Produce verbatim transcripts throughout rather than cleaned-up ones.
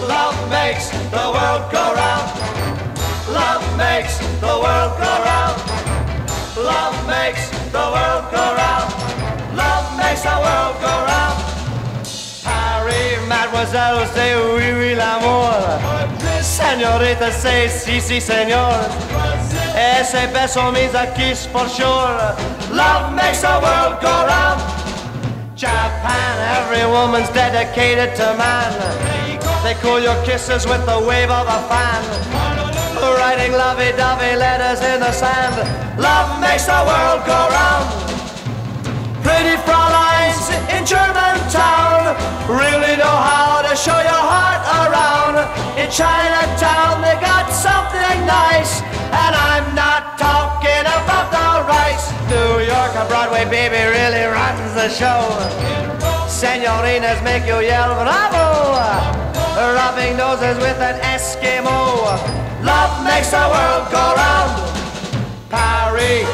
Love makes the world go round. Love makes the world go round. Love makes the world go round. Love makes the world go round. Harry, mademoiselle, c'est oui, oui, l'amour. Señorita, say si, si, senor. Et ces belles sont mises à kiss for sure. Love makes the world go round. Japan, every woman's dedicated to man. They cool your kisses with the wave of a fan. Writing lovey-dovey letters in the sand. Love makes the world go round. Pretty Fräuleins in Germantown really know how to show your heart around. In Chinatown they got something nice, and I'm not talking about the rice. New York and Broadway, baby, really runs the show. Senoritas make you yell bravo, rubbing noses with an Eskimo. Love makes the world go round. Paris,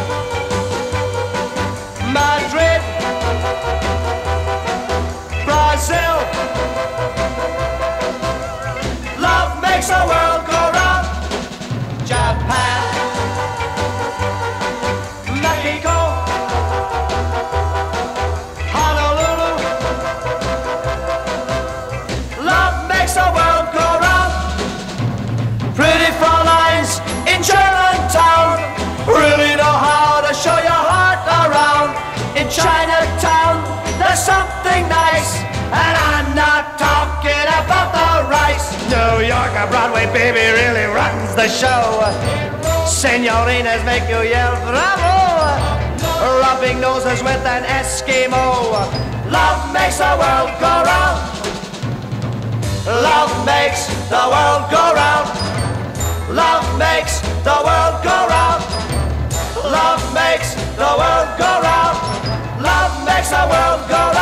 Madrid, Brazil. Love makes the world go round. Japan, Mexico, Honolulu. Love makes the world go round. Pretty Fräuleins in Germantown really know how to show your heart around. In Chinatown there's something nice, and I'm not talking about the rice. New York or Broadway, baby, really runs the show. Senoritas make you yell bravo, rubbing noses with an Eskimo. Love makes the world go round. Love makes the world go round. Love makes the world go round. Love makes the world go round. Love makes the world go round.